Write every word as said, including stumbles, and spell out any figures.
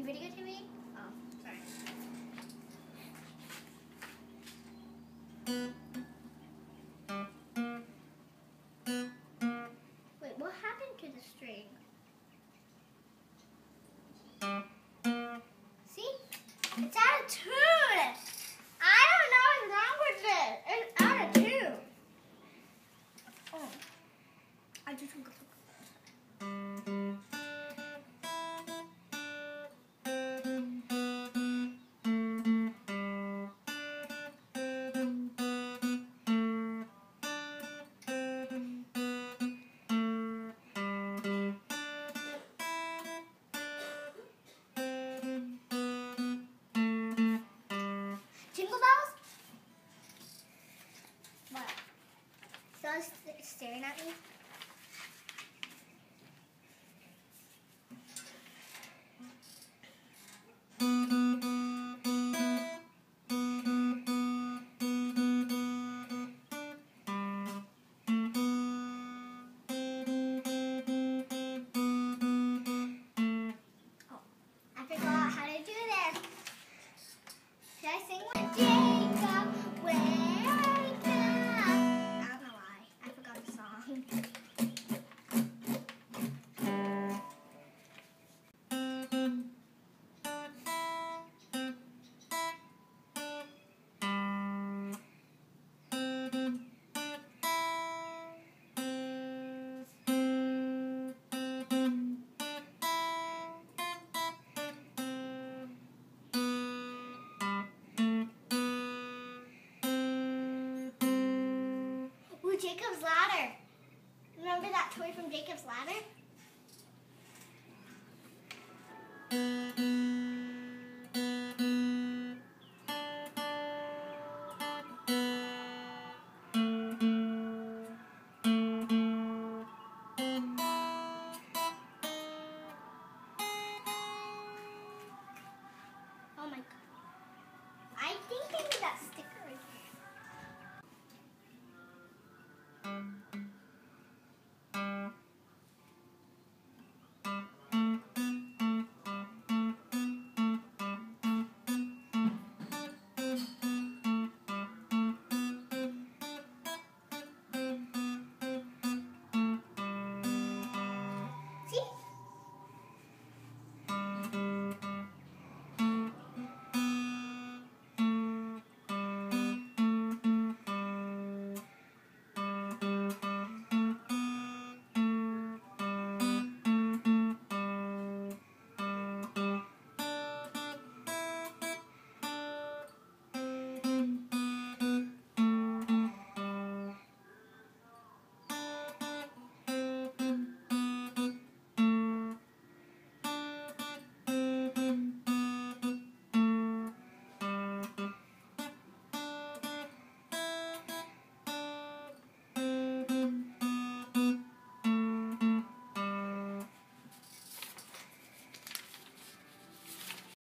You videotaping? Oh, sorry. Wait, what happened to the string? See? It's out of tune! I don't know what's wrong with it. It's out of tune. Oh. I just woke up. Jingle bells? What? Someone's st staring at me? Jacob's Ladder. Remember that toy from Jacob's Ladder?